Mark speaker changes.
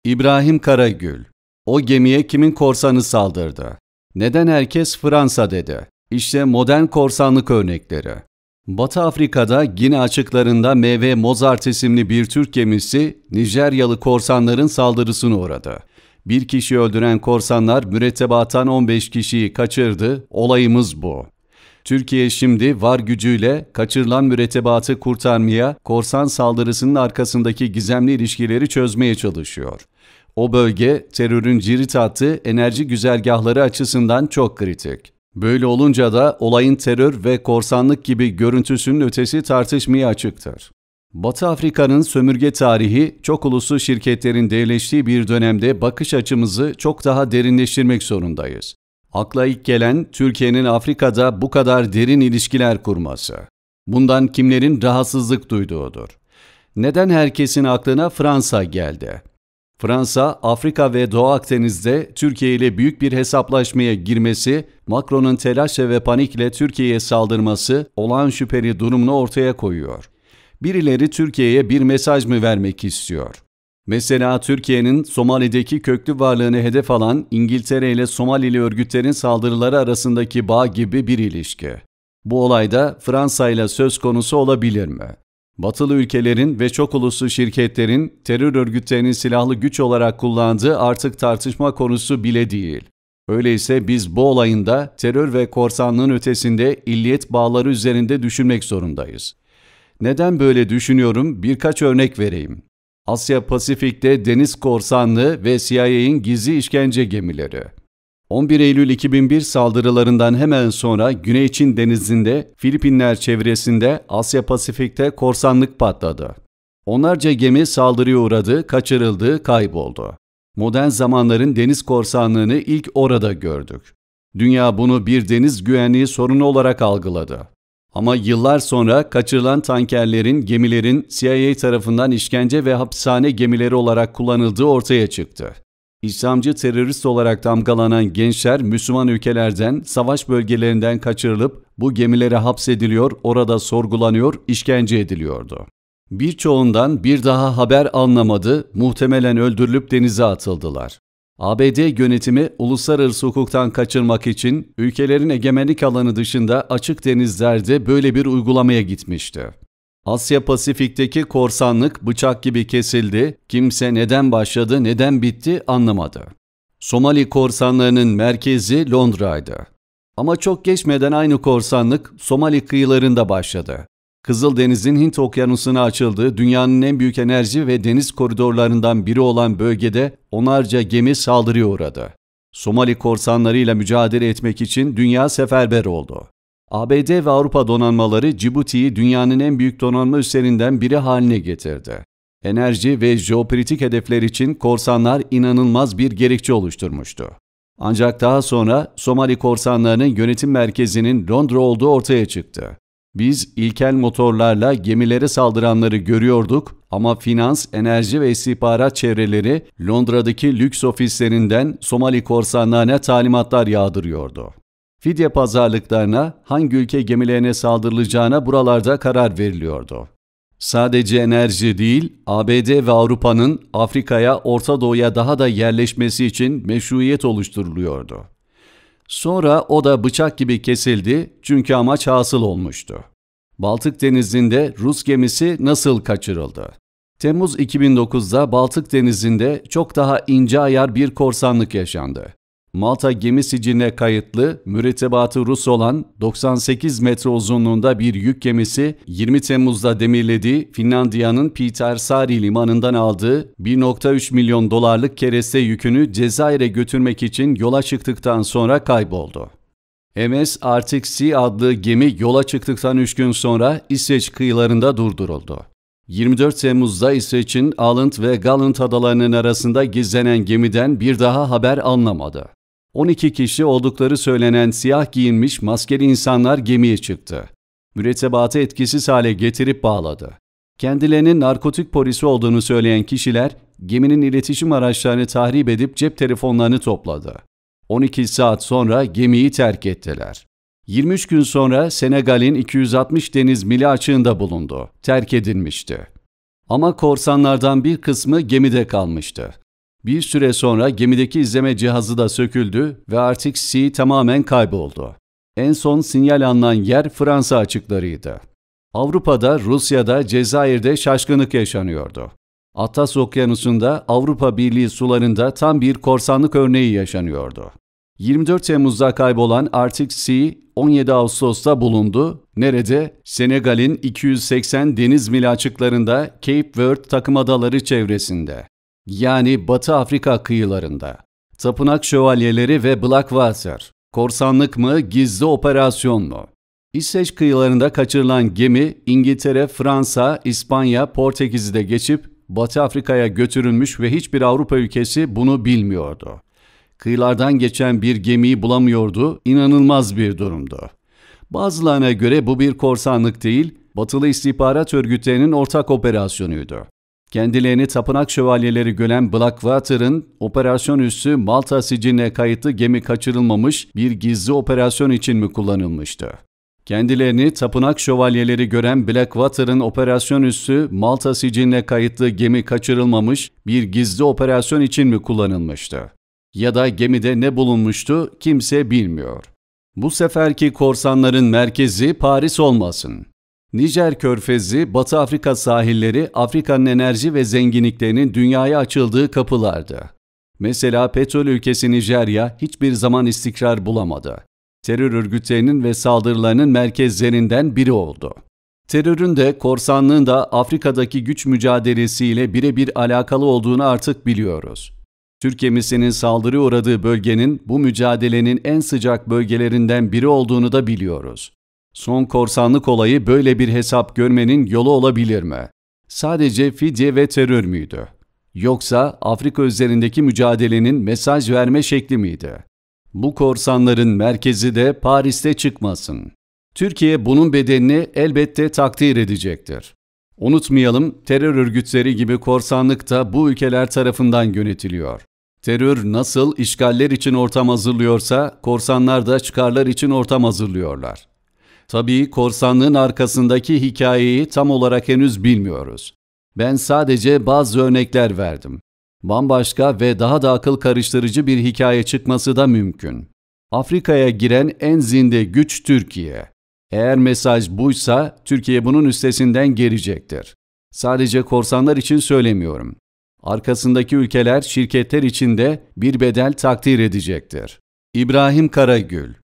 Speaker 1: İbrahim Karagül. O gemiye kimin korsanı saldırdı? Neden herkes Fransa dedi? İşte modern korsanlık örnekleri. Batı Afrika'da Gine açıklarında M.V. Mozart isimli bir Türk gemisi Nijeryalı korsanların saldırısına uğradı. Bir kişi öldüren korsanlar mürettebattan 15 kişiyi kaçırdı. Olayımız bu. Türkiye şimdi var gücüyle kaçırılan mürettebatı kurtarmaya, korsan saldırısının arkasındaki gizemli ilişkileri çözmeye çalışıyor. O bölge terörün cirit attığı enerji güzergahları açısından çok kritik. Böyle olunca da olayın terör ve korsanlık gibi görüntüsünün ötesi tartışmaya açıktır. Batı Afrika'nın sömürge tarihi çok uluslu şirketlerin devleştiği bir dönemde bakış açımızı çok daha derinleştirmek zorundayız. Akla ilk gelen Türkiye'nin Afrika'da bu kadar derin ilişkiler kurması. Bundan kimlerin rahatsızlık duyduğudur. Neden herkesin aklına Fransa geldi? Fransa, Afrika ve Doğu Akdeniz'de Türkiye ile büyük bir hesaplaşmaya girmesi, Macron'un telaşla ve panikle Türkiye'ye saldırması olağan şüpheli durumunu ortaya koyuyor. Birileri Türkiye'ye bir mesaj mı vermek istiyor? Mesela Türkiye'nin Somali'deki köklü varlığını hedef alan İngiltere ile Somalili örgütlerin saldırıları arasındaki bağ gibi bir ilişki. Bu olayda Fransa ile söz konusu olabilir mi? Batılı ülkelerin ve çok uluslu şirketlerin terör örgütlerinin silahlı güç olarak kullandığı artık tartışma konusu bile değil. Öyleyse biz bu olayın da terör ve korsanlığın ötesinde illiyet bağları üzerinde düşünmek zorundayız. Neden böyle düşünüyorum? Birkaç örnek vereyim. Asya Pasifik'te deniz korsanlığı ve CIA'in gizli işkence gemileri. 11 Eylül 2001 saldırılarından hemen sonra Güney Çin denizinde, Filipinler çevresinde Asya Pasifik'te korsanlık patladı. Onlarca gemi saldırıya uğradı, kaçırıldı, kayboldu. Modern zamanların deniz korsanlığını ilk orada gördük. Dünya bunu bir deniz güvenliği sorunu olarak algıladı. Ama yıllar sonra kaçırılan tankerlerin, gemilerin CIA tarafından işkence ve hapishane gemileri olarak kullanıldığı ortaya çıktı. İslamcı terörist olarak damgalanan gençler Müslüman ülkelerden, savaş bölgelerinden kaçırılıp bu gemilere hapsediliyor, orada sorgulanıyor, işkence ediliyordu. Birçoğundan bir daha haber alınamadı, muhtemelen öldürülüp denize atıldılar. ABD yönetimi uluslararası hukuktan kaçırmak için ülkelerin egemenlik alanı dışında açık denizlerde böyle bir uygulamaya gitmişti. Asya Pasifik'teki korsanlık bıçak gibi kesildi, kimse neden başladı, neden bitti anlamadı. Somali korsanlarının merkezi Londra'ydı. Ama çok geçmeden aynı korsanlık Somali kıyılarında başladı. Kızıldeniz'in Hint Okyanusu'na açıldığı dünyanın en büyük enerji ve deniz koridorlarından biri olan bölgede onlarca gemi saldırıya uğradı. Somali korsanlarıyla mücadele etmek için dünya seferber oldu. ABD ve Avrupa donanmaları Cibuti'yi dünyanın en büyük donanma üslerinden biri haline getirdi. Enerji ve jeopolitik hedefler için korsanlar inanılmaz bir gerekçe oluşturmuştu. Ancak daha sonra Somali korsanlarının yönetim merkezinin Londra olduğu ortaya çıktı. Biz ilkel motorlarla gemilere saldıranları görüyorduk ama finans, enerji ve istihbarat çevreleri Londra'daki lüks ofislerinden Somali korsanlarına talimatlar yağdırıyordu. Fidye pazarlıklarına, hangi ülke gemilerine saldırılacağına buralarda karar veriliyordu. Sadece enerji değil, ABD ve Avrupa'nın Afrika'ya, Orta Doğu'ya daha da yerleşmesi için meşruiyet oluşturuluyordu. Sonra o da bıçak gibi kesildi çünkü amaç hasıl olmuştu. Baltık Denizi'nde Rus gemisi nasıl kaçırıldı? Temmuz 2009'da Baltık Denizi'nde çok daha ince ayar bir korsanlık yaşandı. Malta gemi siciline kayıtlı, mürettebatı Rus olan 98 metre uzunluğunda bir yük gemisi 20 Temmuz'da demirlediği Finlandiya'nın Pietarsaari limanından aldığı 1,3 milyon dolarlık kereste yükünü Cezayir'e götürmek için yola çıktıktan sonra kayboldu. MS Arctic Sea adlı gemi yola çıktıktan 3 gün sonra İsveç kıyılarında durduruldu. 24 Temmuz'da İsveç'in Åland ve Gallant adalarının arasında gizlenen gemiden bir daha haber alınamadı. 12 kişi oldukları söylenen siyah giyinmiş maskeli insanlar gemiye çıktı. Mürettebatı etkisiz hale getirip bağladı. Kendilerinin narkotik polisi olduğunu söyleyen kişiler geminin iletişim araçlarını tahrip edip cep telefonlarını topladı. 12 saat sonra gemiyi terk ettiler. 23 gün sonra Senegal'in 260 deniz mili açığında bulundu. Terk edilmişti. Ama korsanlardan bir kısmı gemide kalmıştı. Bir süre sonra gemideki izleme cihazı da söküldü ve Arctic Sea tamamen kayboldu. En son sinyal alınan yer Fransa açıklarıydı. Avrupa'da, Rusya'da, Cezayir'de şaşkınlık yaşanıyordu. Atlas Okyanusu'nda, Avrupa Birliği sularında tam bir korsanlık örneği yaşanıyordu. 24 Temmuz'da kaybolan Arctic Sea 17 Ağustos'ta bulundu. Nerede? Senegal'in 280 deniz mili açıklarında Cape Verde takımadaları çevresinde. Yani Batı Afrika kıyılarında. Tapınak şövalyeleri ve Blackwater. Korsanlık mı, gizli operasyon mu? İsveç kıyılarında kaçırılan gemi İngiltere, Fransa, İspanya, Portekiz'de geçip Batı Afrika'ya götürülmüş ve hiçbir Avrupa ülkesi bunu bilmiyordu. Kıyılardan geçen bir gemiyi bulamıyordu, inanılmaz bir durumdu. Bazılarına göre bu bir korsanlık değil, Batılı istihbarat örgütlerinin ortak operasyonuydu. Kendilerini tapınak şövalyeleri gören Blackwater'ın operasyon üssü Malta siciline kayıtlı gemi kaçırılmamış bir gizli operasyon için mi kullanılmıştı? Kendilerini tapınak şövalyeleri gören Blackwater'ın operasyon üssü Malta siciline kayıtlı gemi kaçırılmamış bir gizli operasyon için mi kullanılmıştı? Ya da gemide ne bulunmuştu kimse bilmiyor. Bu seferki korsanların merkezi Paris olmasın. Nijer Körfezi, Batı Afrika sahilleri Afrika'nın enerji ve zenginliklerinin dünyaya açıldığı kapılardı. Mesela petrol ülkesi Nijerya hiçbir zaman istikrar bulamadı. Terör örgütlerinin ve saldırılarının merkezlerinden biri oldu. Terörün de korsanlığın da Afrika'daki güç mücadelesiyle birebir alakalı olduğunu artık biliyoruz. Türk gemisinin saldırıya uğradığı bölgenin bu mücadelenin en sıcak bölgelerinden biri olduğunu da biliyoruz. Son korsanlık olayı böyle bir hesap görmenin yolu olabilir mi? Sadece fidye ve terör müydü? Yoksa Afrika üzerindeki mücadelenin mesaj verme şekli miydi? Bu korsanların merkezi de Paris'te çıkmasın. Türkiye bunun bedelini elbette takdir edecektir. Unutmayalım, terör örgütleri gibi korsanlık da bu ülkeler tarafından yönetiliyor. Terör nasıl işgaller için ortam hazırlıyorsa, korsanlar da çıkarlar için ortam hazırlıyorlar. Tabii korsanlığın arkasındaki hikayeyi tam olarak henüz bilmiyoruz. Ben sadece bazı örnekler verdim. Bambaşka ve daha da akıl karıştırıcı bir hikaye çıkması da mümkün. Afrika'ya giren en zinde güç Türkiye. Eğer mesaj buysa Türkiye bunun üstesinden gelecektir. Sadece korsanlar için söylemiyorum. Arkasındaki ülkeler, şirketler için de bir bedel takdir edecektir. İbrahim Karagül